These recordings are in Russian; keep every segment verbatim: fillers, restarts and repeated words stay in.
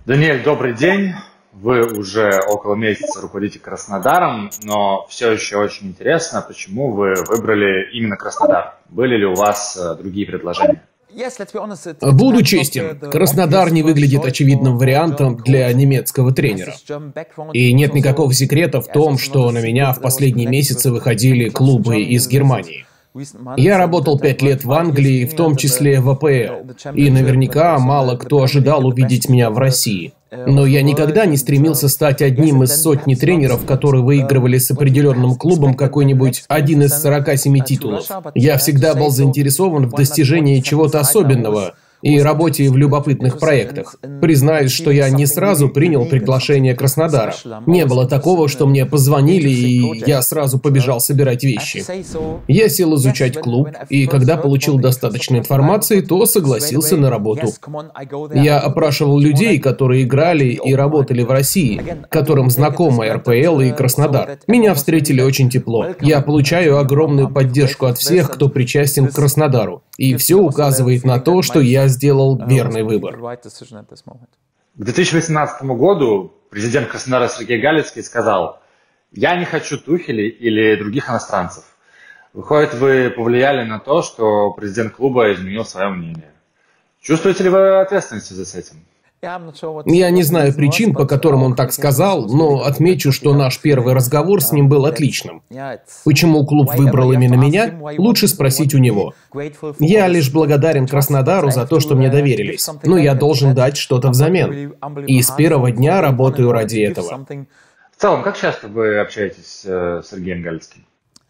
Даниэль, добрый день. Вы уже около месяца руководите Краснодаром, но все еще очень интересно, почему вы выбрали именно Краснодар. Были ли у вас другие предложения? Буду честен, Краснодар не выглядит очевидным вариантом для немецкого тренера. И нет никакого секрета в том, что на меня в последние месяцы выходили клубы из Германии. Я работал пять лет в Англии, в том числе в А Пэ Эл, и наверняка мало кто ожидал увидеть меня в России. Но я никогда не стремился стать одним из сотни тренеров, которые выигрывали с определенным клубом какой-нибудь один из сорока семи титулов. Я всегда был заинтересован в достижении чего-то особенного и работе в любопытных проектах. Признаюсь, что я не сразу принял приглашение Краснодара. Не было такого, что мне позвонили, и я сразу побежал собирать вещи. Я сел изучать клуб, и когда получил достаточно информации, то согласился на работу. Я опрашивал людей, которые играли и работали в России, которым знакомы Эр Пэ Эл и Краснодар. Меня встретили очень тепло. Я получаю огромную поддержку от всех, кто причастен к Краснодару. И все указывает на то, что я сделал верный выбор. К две тысячи восемнадцатому году президент Краснодара Сергей Галицкий сказал: «Я не хочу Тухеля или других иностранцев». Выходит, вы повлияли на то, что президент клуба изменил свое мнение. Чувствуете ли вы ответственность в связи с этим? Я не знаю причин, по которым он так сказал, но отмечу, что наш первый разговор с ним был отличным. Почему клуб выбрал именно меня, лучше спросить у него. Я лишь благодарен Краснодару за то, что мне доверились, но я должен дать что-то взамен. И с первого дня работаю ради этого. В целом, как часто вы общаетесь с Сергеем Галицким?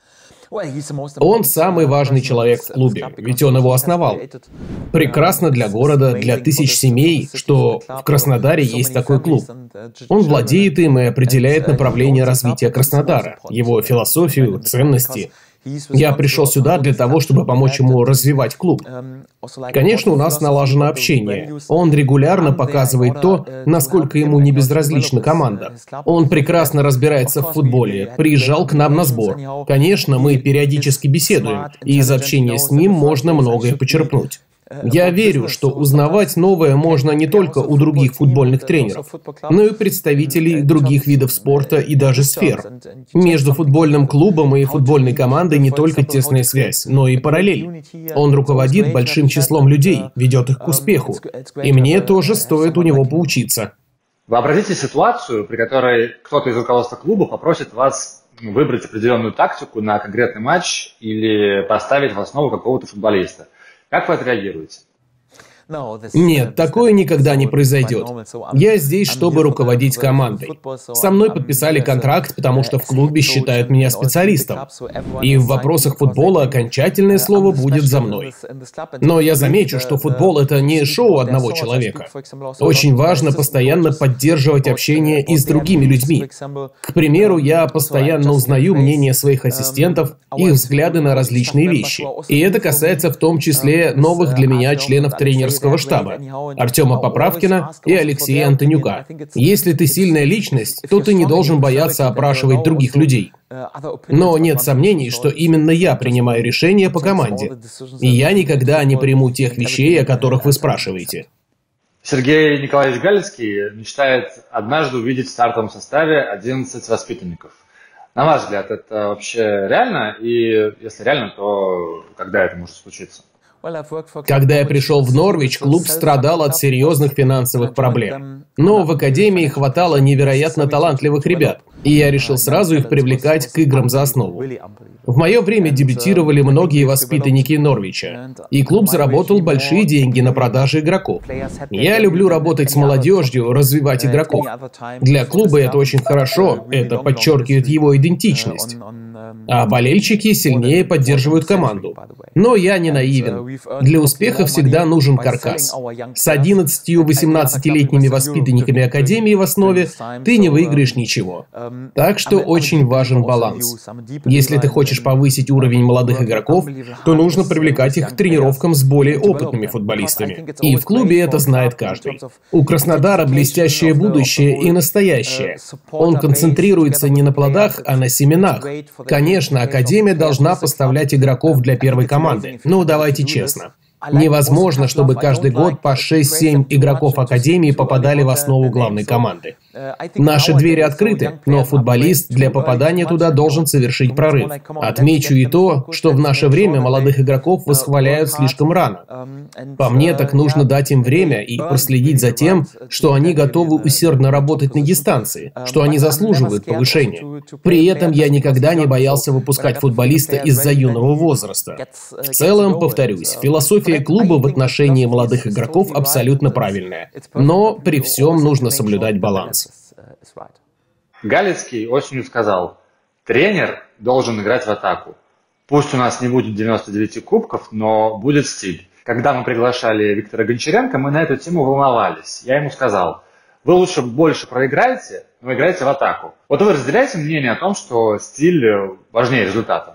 Он самый важный человек в клубе, ведь он его основал. Прекрасно для города, для тысяч семей, что в Краснодаре есть такой клуб. Он владеет им и определяет направление развития Краснодара, его философию, ценности. Я пришел сюда для того, чтобы помочь ему развивать клуб. Конечно, у нас налажено общение. Он регулярно показывает то, насколько ему не безразлична команда. Он прекрасно разбирается в футболе, приезжал к нам на сбор. Конечно, мы периодически беседуем, и из общения с ним можно многое почерпнуть. Я верю, что узнавать новое можно не только у других футбольных тренеров, но и представителей других видов спорта и даже сфер. Между футбольным клубом и футбольной командой не только тесная связь, но и параллель. Он руководит большим числом людей, ведет их к успеху. И мне тоже стоит у него поучиться. Вообразите ситуацию, при которой кто-то из руководства клуба попросит вас выбрать определенную тактику на конкретный матч или поставить в основу какого-то футболиста. Как вы отреагируете? Нет, такое никогда не произойдет. Я здесь, чтобы руководить командой. Со мной подписали контракт, потому что в клубе считают меня специалистом. И в вопросах футбола окончательное слово будет за мной. Но я замечу, что футбол — это не шоу одного человека. Очень важно постоянно поддерживать общение и с другими людьми. К примеру, я постоянно узнаю мнение своих ассистентов, их взгляды на различные вещи. И это касается в том числе новых для меня членов тренерского штаба Артема Поправкина и Алексея Антонюка. Если ты сильная личность, то ты не должен бояться опрашивать других людей. Но нет сомнений, что именно я принимаю решения по команде. И я никогда не приму тех вещей, о которых вы спрашиваете. Сергей Николаевич Галицкий мечтает однажды увидеть в стартовом составе одиннадцать воспитанников. На ваш взгляд, это вообще реально? И если реально, то когда это может случиться? Когда я пришел в Норвич, клуб страдал от серьезных финансовых проблем. Но в академии хватало невероятно талантливых ребят, и я решил сразу их привлекать к играм за основу. В мое время дебютировали многие воспитанники Норвича, и клуб заработал большие деньги на продаже игроков. Я люблю работать с молодежью, развивать игроков. Для клуба это очень хорошо, это подчеркивает его идентичность. А болельщики сильнее поддерживают команду. Но я не наивен. Для успеха всегда нужен каркас. С одиннадцатью-восемнадцатилетними воспитанниками академии в основе ты не выиграешь ничего. Так что очень важен баланс. Если ты хочешь повысить уровень молодых игроков, то нужно привлекать их к тренировкам с более опытными футболистами. И в клубе это знает каждый. У Краснодара блестящее будущее и настоящее. Он концентрируется не на плодах, а на семенах. Конечно, академия должна поставлять игроков для первой команды. Но давайте честно. Невозможно, чтобы каждый год по шесть-семь игроков Академии попадали в основу главной команды. Наши двери открыты, но футболист для попадания туда должен совершить прорыв. Отмечу и то, что в наше время молодых игроков восхваляют слишком рано. По мне, так нужно дать им время и проследить за тем, что они готовы усердно работать на дистанции, что они заслуживают повышения. При этом я никогда не боялся выпускать футболиста из-за юного возраста. В целом, повторюсь, философия клуба в отношении молодых игроков абсолютно правильная. Но при всем нужно соблюдать баланс. Галицкий осенью сказал: тренер должен играть в атаку. Пусть у нас не будет девяноста девяти кубков, но будет стиль. Когда мы приглашали Виктора Гончаренко, мы на эту тему волновались. Я ему сказал: вы лучше больше проиграете, но играете в атаку. Вот вы разделяете мнение о том, что стиль важнее результата?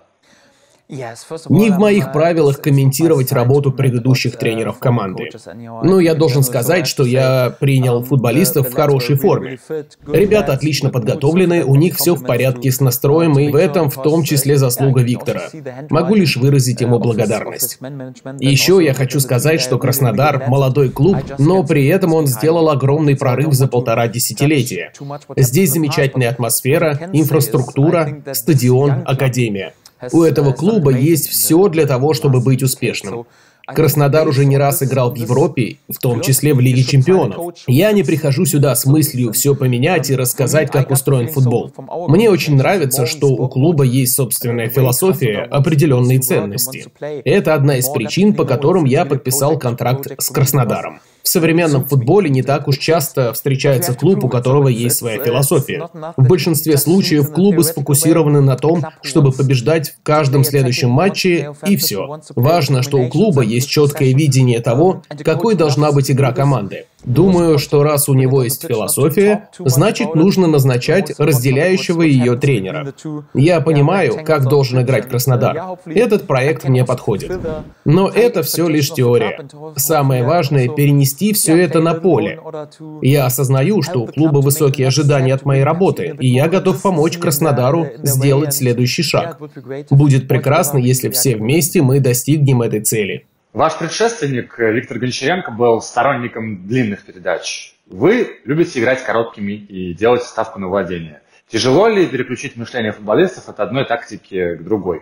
Не в моих правилах комментировать работу предыдущих тренеров команды. Но я должен сказать, что я принял футболистов в хорошей форме. Ребята отлично подготовлены, у них все в порядке с настроем, и в этом в том числе заслуга Виктора. Могу лишь выразить ему благодарность. И еще я хочу сказать, что Краснодар – молодой клуб, но при этом он сделал огромный прорыв за полтора десятилетия. Здесь замечательная атмосфера, инфраструктура, стадион, академия. У этого клуба есть все для того, чтобы быть успешным. Краснодар уже не раз играл в Европе, в том числе в Лиге Чемпионов. Я не прихожу сюда с мыслью все поменять и рассказать, как устроен футбол. Мне очень нравится, что у клуба есть собственная философия, определенные ценности. Это одна из причин, по которым я подписал контракт с Краснодаром. В современном футболе не так уж часто встречается клуб, у которого есть своя философия. В большинстве случаев клубы сфокусированы на том, чтобы побеждать в каждом следующем матче, и все. Важно, что у клуба есть четкое видение того, какой должна быть игра команды. Думаю, что раз у него есть философия, значит нужно назначать разделяющего ее тренера. Я понимаю, как должен играть Краснодар. Этот проект мне подходит. Но это все лишь теория. Самое важное – перенести все это на поле. Я осознаю, что у клуба высокие ожидания от моей работы, и я готов помочь Краснодару сделать следующий шаг. Будет прекрасно, если все вместе мы достигнем этой цели. Ваш предшественник Виктор Гончаренко был сторонником длинных передач. Вы любите играть короткими и делать ставку на владение. Тяжело ли переключить мышление футболистов от одной тактики к другой?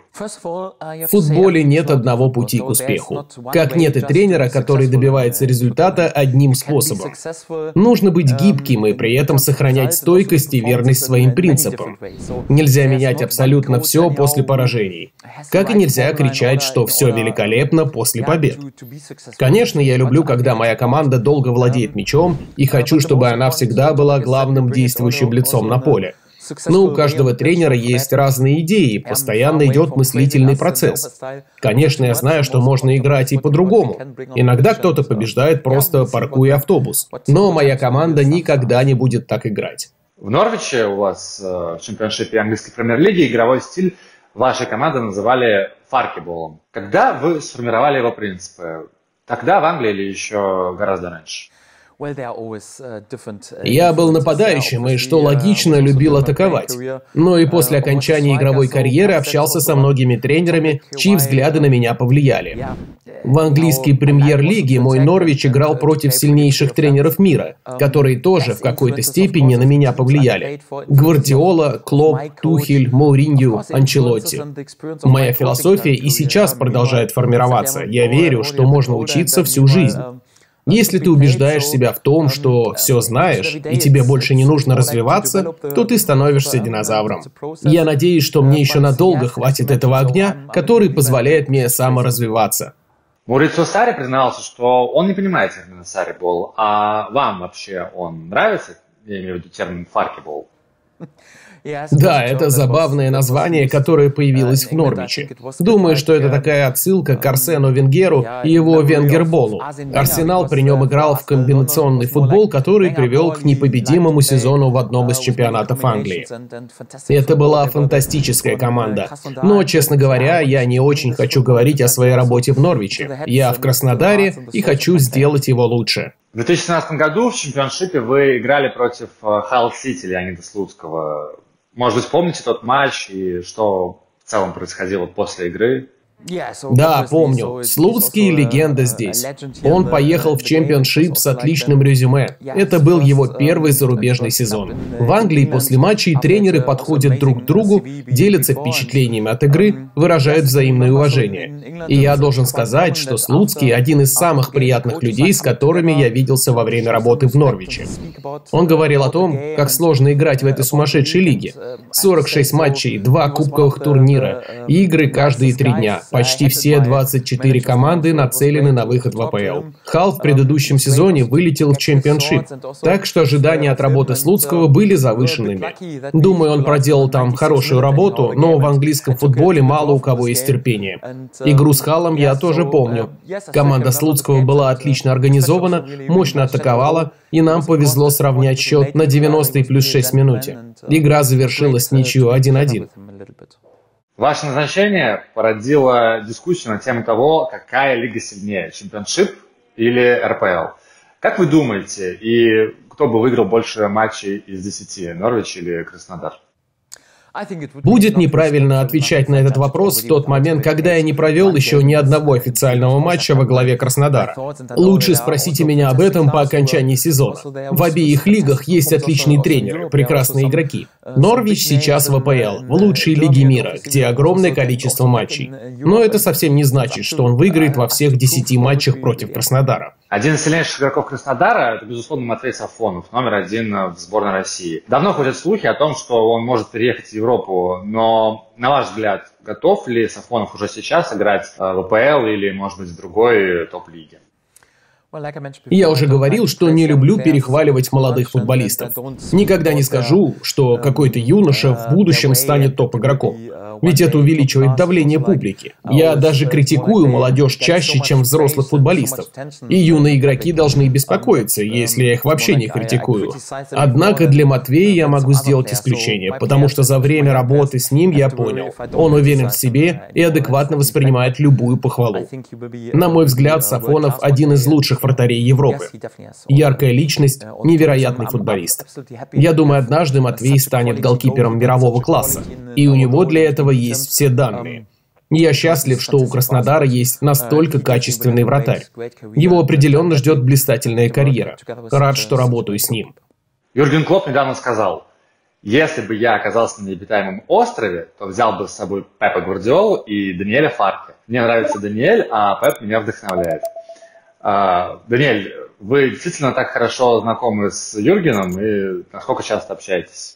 В футболе нет одного пути к успеху. Как нет и тренера, который добивается результата одним способом. Нужно быть гибким и при этом сохранять стойкость и верность своим принципам. Нельзя менять абсолютно все после поражений. Как и нельзя кричать, что все великолепно после побед. Конечно, я люблю, когда моя команда долго владеет мячом, и хочу, чтобы она всегда была главным действующим лицом на поле. Но у каждого тренера есть разные идеи, постоянно идет мыслительный процесс. Конечно, я знаю, что можно играть и по-другому. Иногда кто-то побеждает, просто паркуя автобус. Но моя команда никогда не будет так играть. В Норвиче у вас в чемпионшипе английской премьер-лиги игровой стиль вашей команды называли фаркиболом. Когда вы сформировали его принципы? Тогда в Англии или еще гораздо раньше? Я был нападающим и, что логично, любил атаковать. Но и после окончания игровой карьеры общался со многими тренерами, чьи взгляды на меня повлияли. В английской премьер-лиге мой Норвич играл против сильнейших тренеров мира, которые тоже в какой-то степени на меня повлияли. Гвардиола, Клоп, Тухель, Моуриньо, Анчелотти. Моя философия и сейчас продолжает формироваться. Я верю, что можно учиться всю жизнь. Если ты убеждаешь себя в том, что все знаешь, и тебе больше не нужно развиваться, то ты становишься динозавром. Я надеюсь, что мне еще надолго хватит этого огня, который позволяет мне саморазвиваться. Маурицио Сарри признался, что он не понимает термина «саррибол», а вам вообще он нравится? Я имею в виду термин «фаркибол». Да, это забавное название, которое появилось в Норвиче. Думаю, что это такая отсылка к Арсену Венгеру и его Венгерболу. Арсенал при нем играл в комбинационный футбол, который привел к непобедимому сезону в одном из чемпионатов Англии. Это была фантастическая команда. Но, честно говоря, я не очень хочу говорить о своей работе в Норвиче. Я в Краснодаре и хочу сделать его лучше. В две тысячи семнадцатом году в чемпионшипе вы играли против Халл Сити Леонида Слуцкого. Может быть, помните тот матч и что в целом происходило после игры? Да, помню. Слуцкий — легенда здесь. Он поехал в чемпионшип с отличным резюме. Это был его первый зарубежный сезон. В Англии после матчей тренеры подходят друг к другу, делятся впечатлениями от игры, выражают взаимное уважение. И я должен сказать, что Слуцкий — один из самых приятных людей, с которыми я виделся во время работы в Норвиче. Он говорил о том, как сложно играть в этой сумасшедшей лиге. сорок шесть матчей, два кубковых турнира, игры каждые три дня. Почти все двадцать четыре команды нацелены на выход в А Пэ Эл. Халл в предыдущем сезоне вылетел в чемпионшип, так что ожидания от работы Слуцкого были завышенными. Думаю, он проделал там хорошую работу, но в английском футболе мало у кого есть терпение. Игру с Халлом я тоже помню. Команда Слуцкого была отлично организована, мощно атаковала, и нам повезло сравнять счет на девяностой плюс шесть минуте. Игра завершилась ничью один-один. Ваше назначение породило дискуссию на тему того, какая лига сильнее, чемпионшип или Эр Пэ Эл. Как вы думаете, и кто бы выиграл больше матчей из десяти, Норвич или Краснодар? Будет неправильно отвечать на этот вопрос в тот момент, когда я не провел еще ни одного официального матча во главе Краснодара. Лучше спросите меня об этом по окончании сезона. В обеих лигах есть отличные тренеры, прекрасные игроки. Норвич сейчас в А Пэ Эл, в лучшей лиге мира, где огромное количество матчей. Но это совсем не значит, что он выиграет во всех десяти матчах против Краснодара. Один из сильнейших игроков Краснодара – это, безусловно, Матвей Сафонов, номер один в сборной России. Давно ходят слухи о том, что он может переехать в Европу, но, на ваш взгляд, готов ли Сафонов уже сейчас играть в А Пэ Эл или, может быть, в другой топ-лиге? Я уже говорил, что не люблю перехваливать молодых футболистов. Никогда не скажу, что какой-то юноша в будущем станет топ-игроком. Ведь это увеличивает давление публики. Я даже критикую молодежь чаще, чем взрослых футболистов. И юные игроки должны беспокоиться, если я их вообще не критикую. Однако для Матвея я могу сделать исключение, потому что за время работы с ним я понял, он уверен в себе и адекватно воспринимает любую похвалу. На мой взгляд, Сафонов один из лучших вратарей Европы. Яркая личность, невероятный футболист. Я думаю, однажды Матвей станет голкипером мирового класса, и у него для этого есть все данные. Я счастлив, что у Краснодара есть настолько качественный вратарь. Его определенно ждет блистательная карьера. Рад, что работаю с ним. Юрген Клопп недавно сказал: если бы я оказался на необитаемом острове, то взял бы с собой Пепа Гвардиолу и Даниэля Фарке. Мне нравится Даниэль, а Пеп меня вдохновляет. Uh, Даниэль, вы действительно так хорошо знакомы с Юргеном и насколько часто общаетесь?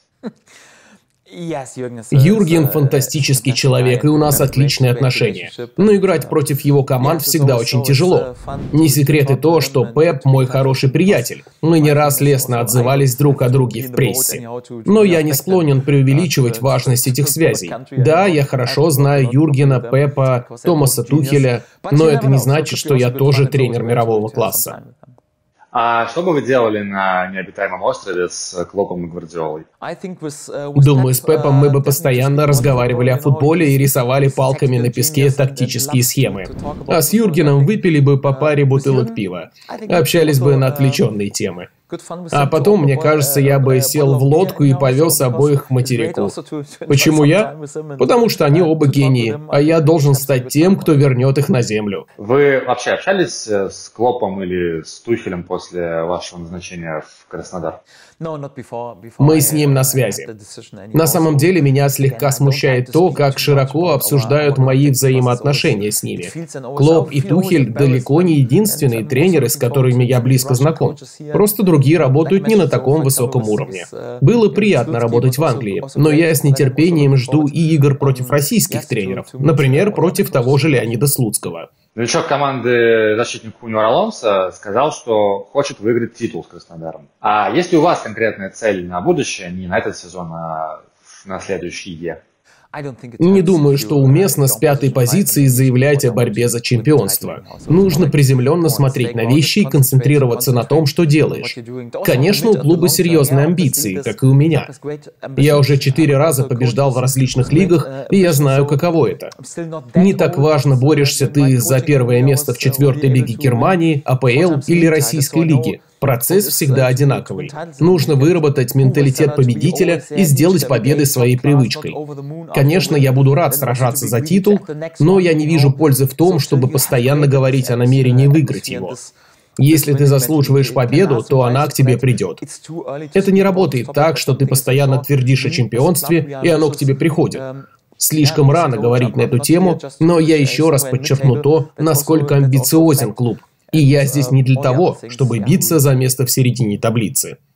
Юрген фантастический человек, и у нас отличные отношения. Но играть против его команд всегда очень тяжело. Не секрет и то, что Пеп мой хороший приятель. Мы не раз лестно отзывались друг о друге в прессе. Но я не склонен преувеличивать важность этих связей. Да, я хорошо знаю Юргена, Пепа, Томаса Тухеля, но это не значит, что я тоже тренер мирового класса. А что бы вы делали на необитаемом острове с Клоппом и Гвардиолой? Думаю, с Пепом мы бы постоянно разговаривали о футболе и рисовали палками на песке тактические схемы. А с Юргеном выпили бы по паре бутылок пива. Общались бы на отвлеченные темы. А потом, мне кажется, я бы сел в лодку и повез обоих к материку. Почему я? Потому что они оба гении, а я должен стать тем, кто вернет их на землю. Вы вообще общались с Клоппом или с Тухелем после вашего назначения в Краснодар? Мы с ним на связи. На самом деле, меня слегка смущает то, как широко обсуждают мои взаимоотношения с ними. Клопп и Тухель далеко не единственные тренеры, с которыми я близко знаком. Просто другие работают не на таком высоком уровне. Было приятно работать в Англии, но я с нетерпением жду и игр против российских тренеров. Например, против того же Леонида Слуцкого. Новичок команды, защитник Куниор Алонсо, сказал, что хочет выиграть титул с Краснодаром. А есть ли у вас конкретная цель на будущее, не на этот сезон, а на следующий Е? Не думаю, что уместно с пятой позиции заявлять о борьбе за чемпионство. Нужно приземленно смотреть на вещи и концентрироваться на том, что делаешь. Конечно, у клуба серьезные амбиции, как и у меня. Я уже четыре раза побеждал в различных лигах, и я знаю, каково это. Не так важно, борешься ты за первое место в четвертой лиге Германии, А Пэ Эл или российской лиги. Процесс всегда одинаковый. Нужно выработать менталитет победителя и сделать победы своей привычкой. Конечно, я буду рад сражаться за титул, но я не вижу пользы в том, чтобы постоянно говорить о намерении выиграть его. Если ты заслуживаешь победу, то она к тебе придет. Это не работает так, что ты постоянно твердишь о чемпионстве, и оно к тебе приходит. Слишком рано говорить на эту тему, но я еще раз подчеркну то, насколько амбициозен клуб. И я здесь не для того, чтобы биться за место в середине таблицы.